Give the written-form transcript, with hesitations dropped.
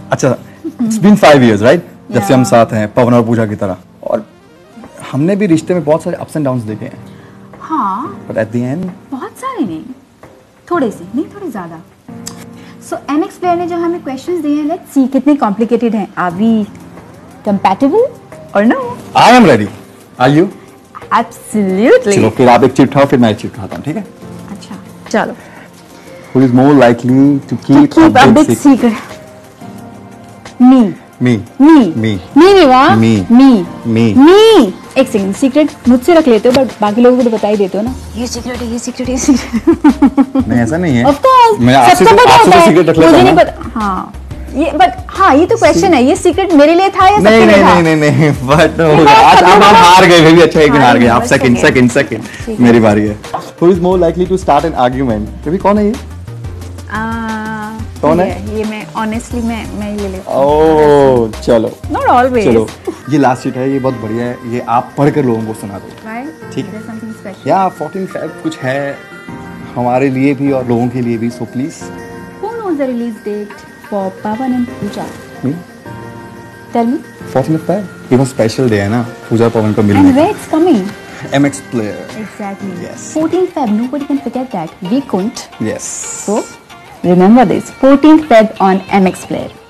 अच्छा, it's been 5 years, right? जब से हम साथ हैं, पवन और पूजा की तरह, और हमने भी रिश्ते में बहुत सारे ups and downs देखे हैं। हाँ। But at the end, बहुत सारे नहीं, थोड़े से, नहीं थोड़े ज़्यादा। So MX Player ने जो हमें questions दिए हैं, let's see कितने complicated हैं। Are we compatible or no? I am ready. Are you? Absolutely. चलो फिर आप एक चिट खाओ, फिर मैं एक चिट खाता हूँ, ठीक है? अच्छा, चलो। Who is more likely to keep a big secret? Me. Me. Me. Me. Me नहीं वाह? Me. Me. Me. Me. एक सेकंड, सीक्रेट मुझसे रख लेते हो बट बाकी लोगों को तो बता ही देते हो ना। ये सीक्रेट है, ये सीक्रेट, ये सीक्रेट। नहीं ऐसा नहीं है। Of course. मैं आपसे सीक्रेट रख लेता हूँ। मुझे नहीं पता। हाँ। ये बट हाँ ये तो क्वेश्चन है, ये सीक्रेट मेरे लिए था या सबके लिए था? नहीं बट आज आप हार गए, फिर भी अच्छा है कि हार गए आप। सेकंड मेरी बारी है। Who is more likely to start an argument? कभी कौन है ये? कौन है? ये मैं ऑनेस्टली मैं ये ले। ओह चलो। Not always. चलो ये लास्ट शीट है, ये बहुत बढ़िया है, ये आप पढ़कर लोगों को सुना दो। Right? ठीक है। Something special. या 14 Feb कुछ है हमारे लिए भी और लोगों के लिए भी, so please. Who knows the release date for Pawan and Pooja? Me? Tell me. 14 Feb? ये बहुत स्पेशल डे है ना, पूजा पवन को मिलने And का। where it's coming? MX Player. Exactly. Yes. 14th Feb. Nobody can forget that. We couldn't. Yes. So remember this. 14th Feb on MX Player.